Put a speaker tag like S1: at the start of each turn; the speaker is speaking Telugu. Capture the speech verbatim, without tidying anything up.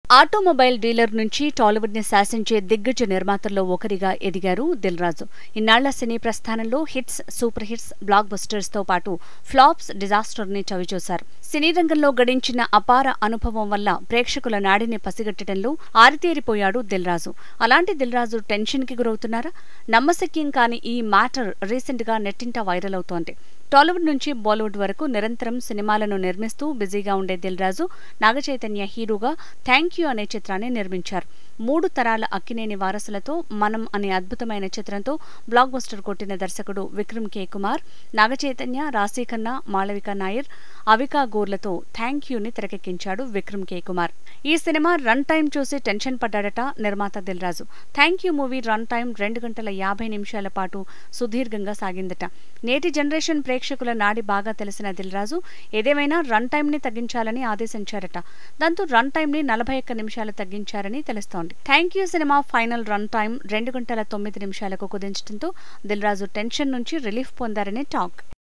S1: ఆటోమొబైల్ డీలర్ నుంచి టాలీవుడ్ ని శాసించే దిగ్గజ నిర్మాతల్లో ఒకరిగా ఎదిగారు దిల్ రాజు. ఇన్నాళ్ల సినీ ప్రస్థానంలో hits, super hits, blockbusters తో పాటు ఫ్లాప్స్, డిజాస్టర్ ని చవిచూశారు. సినీ రంగంలో గడించిన అపార అనుభవం వల్ల ప్రేక్షకుల నాడిని పసిగట్టడంలో ఆరితేరిపోయాడు దిల్ రాజు. అలాంటి దిల్ రాజు టెన్షన్ కి గురవుతున్నారా? నమ్మశక్యం కాని ఈ మ్యాటర్ రీసెంట్ గా నెట్టింట వైరల్ అవుతోంది. టాలీవుడ్ నుంచి బాలీవుడ్ వరకు నిరంతరం సినిమాలను నిర్మిస్తూ బిజీగా ఉండే దిల్ రాజు నాగచైతన్య హీరోగా థ్యాంక్ యూ అనే చిత్రాన్ని నిర్మించారు. మూడు తరాల అక్కినేని వారసులతో మనం అనే అద్భుతమైన చిత్రంతో బ్లాక్ బస్టర్ కొట్టిన దర్శకుడు విక్రమ్ కే కుమార్, నాగచైతన్య, రాశీ ఖన్నా, మాళవిక నాయర్, అవికా గోర్లతో థ్యాంక్ యూని తెరకెక్కించాడు విక్రమ్ కే కుమార్. ఈ సినిమా రన్ టైం చూసి టెన్షన్ పడ్డాడట నిర్మాత Dil Raju. Thank you movie run time రెండు గంటల యాభై నిమిషాల పాటు సుదీర్ఘంగా సాగిందట. నేటి జనరేషన్ ప్రేక్షకుల నాడి బాగా తెలిసిన దిల్ రాజు ఏదేమైనా రన్ టైం ని తగ్గించాలని ఆదేశించారట. దాంతో రన్ టైం ని నలభై ఒక్క నిమిషాలు తగ్గించారని తెలుస్తోంది. థ్యాంక్ యూ సినిమా ఫైనల్ రన్ టైం రెండు గంటల తొమ్మిది నిమిషాలకు కుదించడంతో దిల్ రాజు టెన్షన్ నుంచి రిలీఫ్ పొందారని టాక్.